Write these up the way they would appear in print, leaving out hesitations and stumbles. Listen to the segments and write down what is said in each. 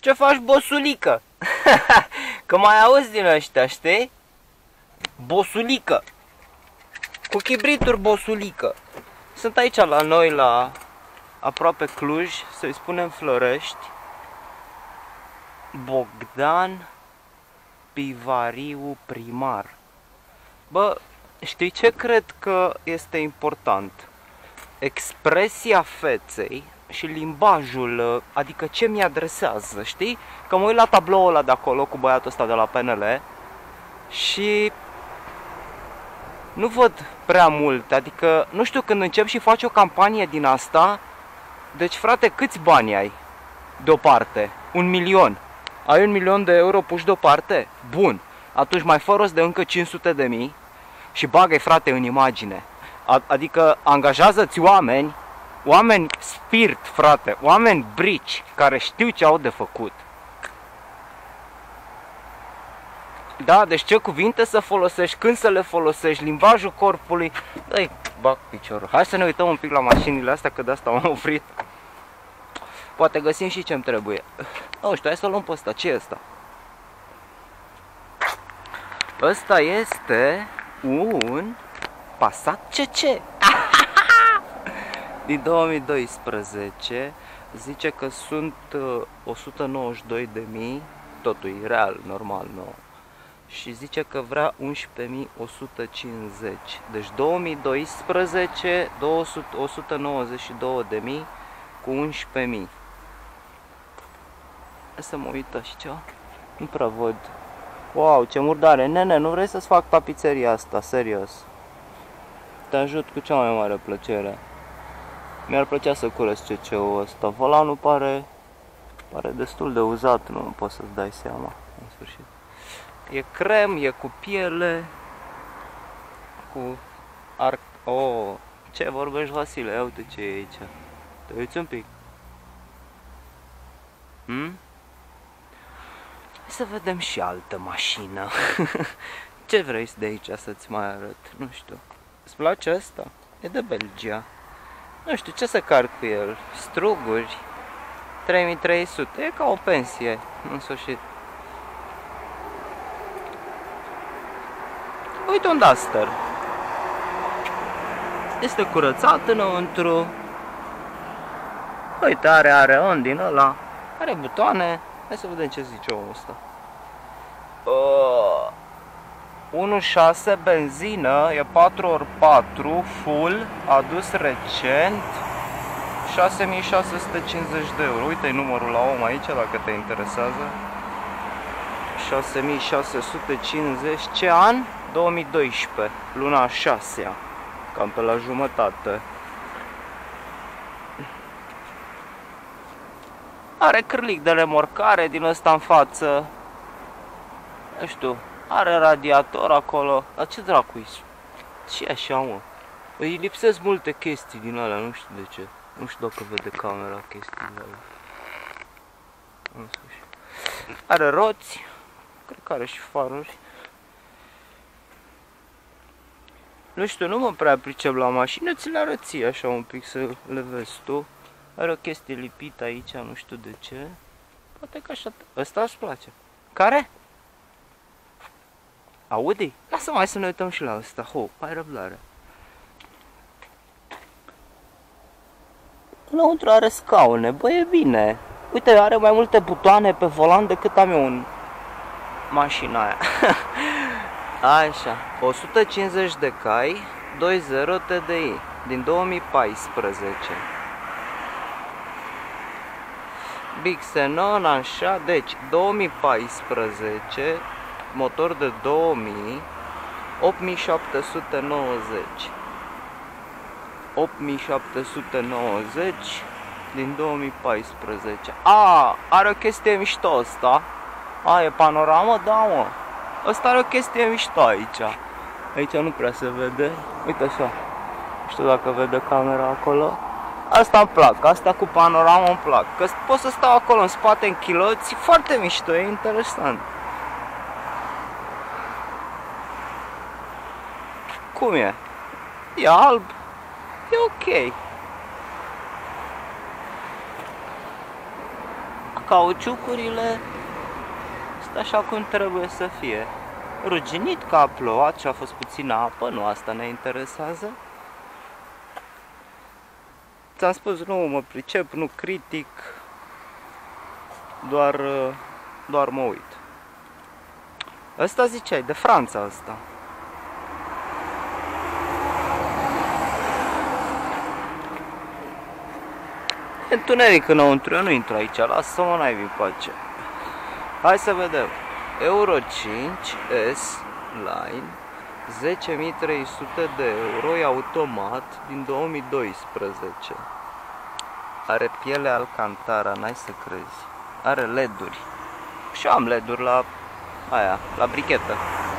Ce faci, bosulică? Că mai auzi din ăștia, știi? Bosulică. Cu chibrituri, bosulică. Sunt aici la noi, la aproape Cluj, să-i spunem Florești. Bogdan Pivariu primar. Bă, știi ce cred că este important? Expresia feței și limbajul, adică ce mi adresează, știi? Că mă uit la tabloul ăla de acolo cu băiatul ăsta de la PNL și nu văd prea mult, adică, nu știu, când încep și faci o campanie din asta, deci frate, câți bani ai deoparte? 1 milion. Ai 1 milion de euro puși deoparte? Bun. Atunci mai fă rost de încă 500.000 și bagă-i, frate, în imagine. Adică angajează-ți oameni spirit, frate, oameni brici, care știu ce au de făcut. Da, deci ce cuvinte să folosești, când să le folosești, limbajul corpului. Dă-i, bag piciorul. Hai să ne uităm un pic la mașinile astea, că de asta m-am oprit. Poate găsim și ce-mi trebuie. Nu știu, hai să o luăm pe ăsta. Ce e ăsta? Ăsta este un Passat CC. Din 2012. Zice că sunt 192.000. Totul e real, normal, nou. Și zice că vrea 11.150. Deci 2012, 192.000 cu 11.000. Să mă uită și ce? Nu prea văd. Wow, ce murdare. Nene, nu vrei să-ți fac tapiseria asta, serios? Te ajut cu cea mai mare plăcere. Mi-ar plăcea să curăț CC-ul ăsta. Volanul pare destul de uzat, nu poți să-ți dai seama, în sfârșit. E crem, e cu piele, cu arc... Oh, ce vorbești, Vasile? Ia uite ce e aici. Te uiți un pic. Să vedem și altă mașină. Ce vrei de aici să-ți mai arăt? Nu știu. Îți place asta? E de Belgia. Nu știu ce să car cu el. Struguri. 3300. E ca o pensie, în sfârșit. Uite un Duster. Este curățat înăuntru. Uite, are on din ăla. Are butoane. Hai să vedem ce zice omul ăsta. 1.6 benzină, e 4x4, full, adus recent, 6.650 de euro. Uite-i numărul la om aici, dacă te interesează. 6.650, ce an? 2012, luna 6-a, cam pe la jumătate. Are cârlic de remorcare din ăsta în față. Nu știu, are radiator acolo. Dar ce dracu-i? Ce așa, mă? Îi lipsesc multe chestii din alea, nu știu de ce. Nu știu dacă vede camera chestiile alea. În sfârșit. Are roți. Cred că are și faruri. Nu știu, nu mă prea pricep la mașină. Ți le arăți așa un pic să le vezi tu. Are o chestie lipită aici, nu știu de ce. Poate că așa... Ăsta îți place. Care? Audi? Lasă mai să ne uităm și la ăsta. Ho, hai răbdare. Înăuntru are scaune, bă, e bine. Uite, are mai multe butoane pe volan decât am eu în mașina aia. Așa, 150 de cai, 2.0 TDI, din 2014. Big Xenon, așa, deci 2014, motor de 2000, 8790. 8790 din 2014. Are o chestie mișto asta. E panoramă? Da, mă. Ăsta are o chestie mișto aici. Aici nu prea se vede. Uite așa. Nu știu dacă vede camera acolo. Asta îmi plac, asta cu panoramă îmi plac. Că pot să stau acolo în spate în chiloți. Foarte mișto, e interesant. Cum e? E alb. E ok. Cauciucurile sunt așa cum trebuie să fie. Ruginit că a plouat și a fost puțină apă, nu asta ne interesează. Ți-am spus, nu mă pricep, nu critic, doar mă uit. Ăsta ziceai, de Franța asta. E întuneric înăuntru, eu nu intru aici, lasă-mă, n-ai vin pace. Hai să vedem. Euro 5 S Line, 10.300 de euro, e automat din 2012. Are piele Alcantara, n-ai să crezi. Are LED-uri. Și eu am LED-uri la aia, la brichetă.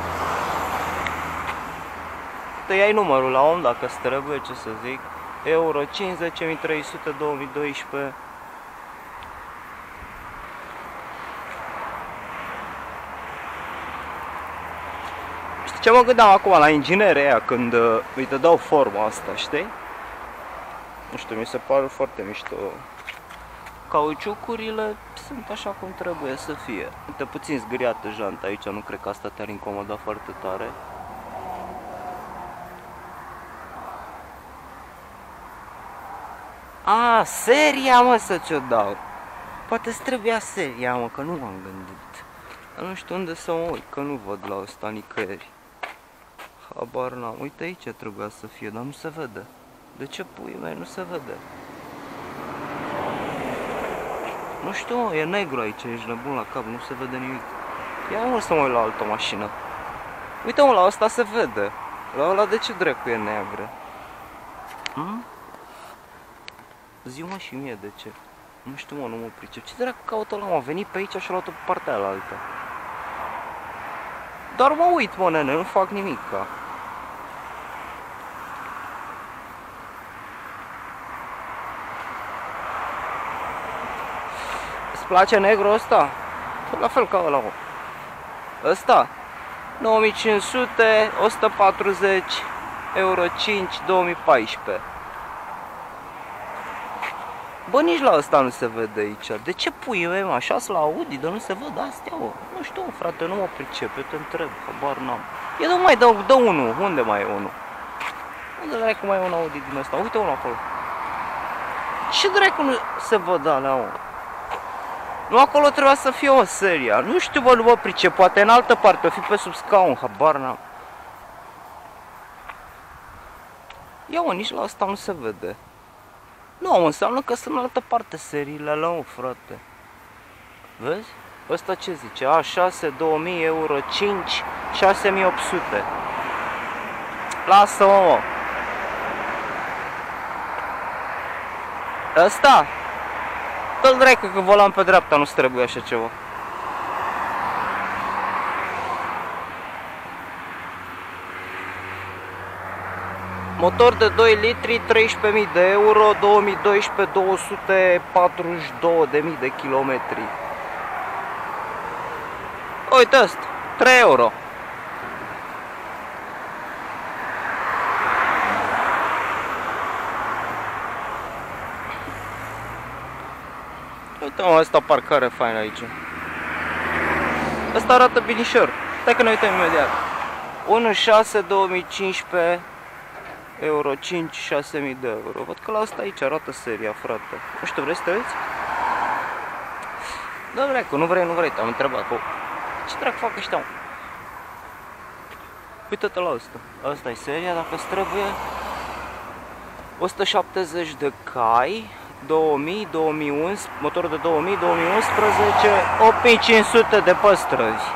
Te iai numărul la om dacă îți trebuie, ce să zic. Euro 5, 10.300, 2012. Știi ce mă gândeam acum la inginerii aia când îi te dau forma asta, știi? Nu știu, mi se pare foarte mișto. Cauciucurile sunt așa cum trebuie să fie. Uite, puțin zgâriată janta aici, nu cred că asta te-ar incomoda foarte tare. A, seria, mă, să ți-o dau. Poate-ți trebuia seria, mă, că nu m-am gândit. Dar nu știu unde să mă uit, că nu văd la ăsta nicăieri. Habar n-am. Uite aici trebuia să fie, dar nu se vede. De ce pui mei nu se vede? Nu știu, mă, e negru aici, ești nebun la cap, nu se vede nimic. Ia mă să mă uit la altă mașină. Uite, mă, la asta se vede. La ăla de ce dracu e neagră? Zi-mă și mie de ce. Nu știu, mă, nu mă pricep. Ce dracu caută ăla, mă? A venit pe aici și a luat-o pe partea alaltă. Doar mă uit, mă, nene, nu fac nimica. Îți place negru ăsta? La fel ca ăla, mă. Ăsta? 9500, 140, euro 5, 2014. Bă, nici la ăsta nu se vede aici. De ce pui mei, mă? Așa-s la Audi, dar nu se văd astea, mă? Nu știu, frate, nu mă pricep, eu te întreb, habar n-am. E, dă mai, dă unul, unde mai e unul? Unde dracu mai e un Audi din ăsta? Uite unul acolo. Ce dracu nu se văd alea, mă? Nu, acolo trebuia să fie o serie. Nu știu, bă, nu mă pricep, poate în altă parte, o fi pe sub scaun, habar n-am. Ia, mă, nici la asta nu se vede. Nu, înseamnă că sunt în altă parte seriile alea, mă, frate. Vezi? Ăsta ce zice? A6, 2000, euro 5, 6800. Lasă-mă, mă. Ăsta? Dă-l dracu că volan pe dreapta, nu-ți trebuie așa ceva. Motor de 2 litri, 13.000 de euro, 2012, 242.000 de kilometri. Uite ăsta, 3 euro. Uite, mă, ăsta parcare fain aici. Ăsta arată binișor. Stai că ne uităm imediat. 1.6, 2015, euro 5, 6.000 de euro. Văd că la asta aici arată seria, frate. Nu știu, vrei să te uiți? Da, vreau, nu vrei, te-am întrebat. Ce dracu fac ăștia, mă? Uite-te la asta. Asta e seria, dacă îți trebuie. 170 de cai, 2000, 2011, motor de 2000, 2011, 8500 de păstrăzi.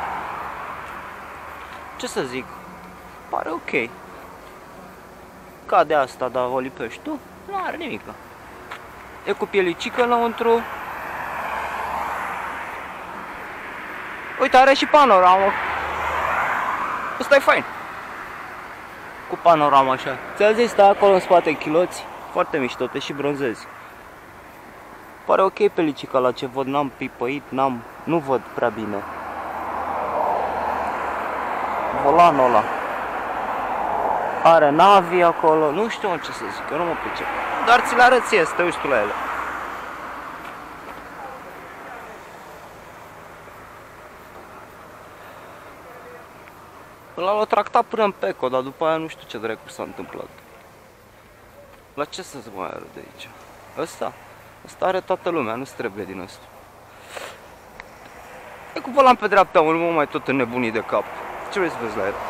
Ce să zic? Pare ok. Cade asta, dar o lipești tu? Nu are nimic. E cu pielicică înăuntru. Uite, are și panoramă. Ăsta e fain. Cu panorama așa. Ți-am zis, stai acolo în spate chiloți. Foarte mișto, te și bronzezi. Pare ok pelicica la ce văd, n-am pipăit, nu văd prea bine. Volanul ăla. Are navi acolo, nu știu ce să zic, eu nu mă pricep. Dar ți le arăt ție, să te uiți tu la ele. L-au tractat până în Peco, dar după aia nu știu ce dracu s-a întâmplat. La ce să-ți mai arăt de aici? Ăsta are toată lumea, nu-ți trebuie din ăsta. E cu volan pe dreapta, mă, nu mă mai tot înnebunit de cap. Ce vrei să vezi la el?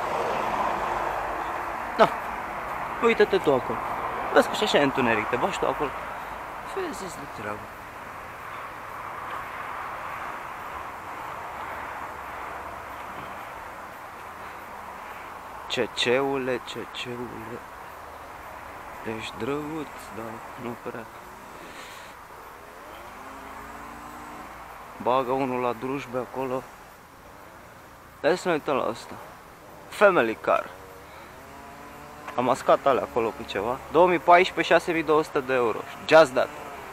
Da, uite-te tu acolo. Vezi că și așa e întuneric, te bași tu acolo. Vezi de treabă. Ceceule, ești drăguț, dar nu prea. Bagă unul la drujbe acolo. Hai să ne uităm la asta. Family car. Am mascat alea acolo cu ceva. 2014, 6200 de euro. Just that.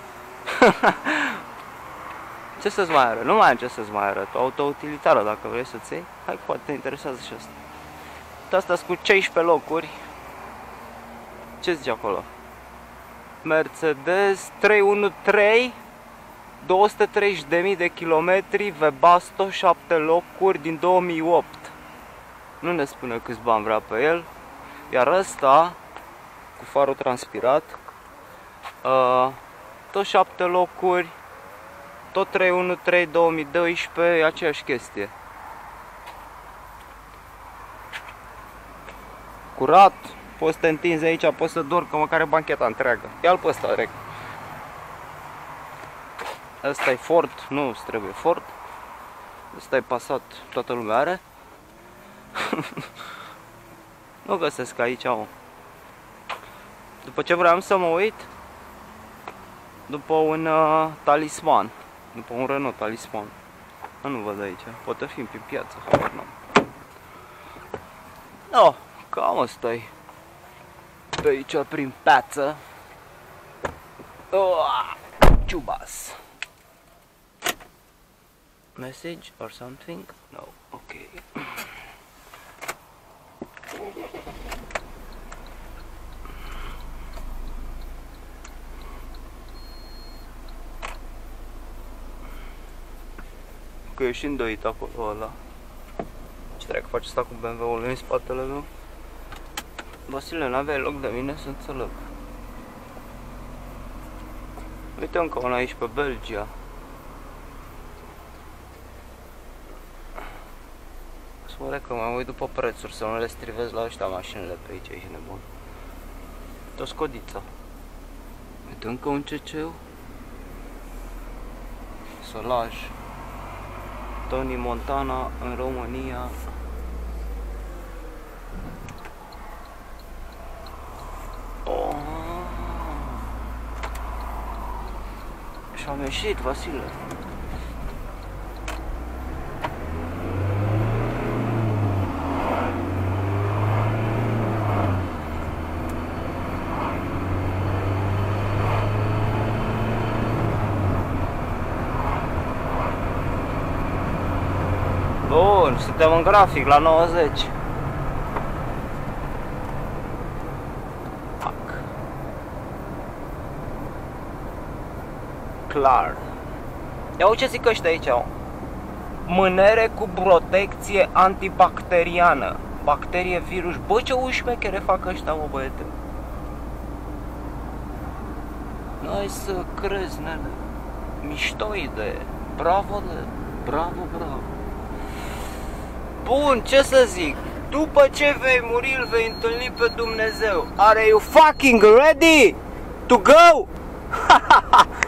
Ce să-ți mai arăt? Nu mai am ce să-ți mai arăt. O auto-utilitară dacă vrei să-ți iei. Hai că poate te interesează și asta. Asta cu 16 locuri. Ce zice acolo? Mercedes 313, 230.000 de kilometri, Webasto, 7 locuri din 2008. Nu ne spune câți bani vrea pe el. Iar ăsta, cu farul transpirat, tot 7 locuri, tot 313, 2012, e aceeași chestie. Curat, poți să te întinzi aici, poți să dormi, că măcar e bancheta întreagă. Ia-l pe ăsta, direct. Ăsta e Ford, nu îți trebuie Ford. Ăsta e Passat, toată lumea are. Nu găsesc aici, mă. După ce vreau să mă uit, după un talisman, după un Renault talisman. Nu văd aici, poate fi pe piață, habar n-am. No, cam ăsta-i. Pe aici, prin piață. Ciubas. Message or something? No, okay. Că e și îndoit acolo ăla. Ce dracu face asta cu BMW-ul în spatele meu? Vasile, n-aveai loc de mine să înțeleg. Uite încă una aici pe Belgia. Spune că mă uit după prețuri, să nu le strivez la ăștia mașinile pe aici, e nebun. Tot Scodița. Uite încă un CC-ul. Solaj. Tony Montana în România. Oh. Și am ieșit, Vasile. Bun, suntem în grafic la 90. Clar. Ia uite ce zic ăștia aici. Mânere cu protecție antibacteriană. Bacterie, virus. Bă, ce ușmechere fac ăștia, mă, băiete. N-ai să crezi, nene. Mișto idee. Bravo, de. Bravo, bravo. Bun, ce să zic? După ce vei muri, îl vei întâlni pe Dumnezeu. Are you fucking ready to go?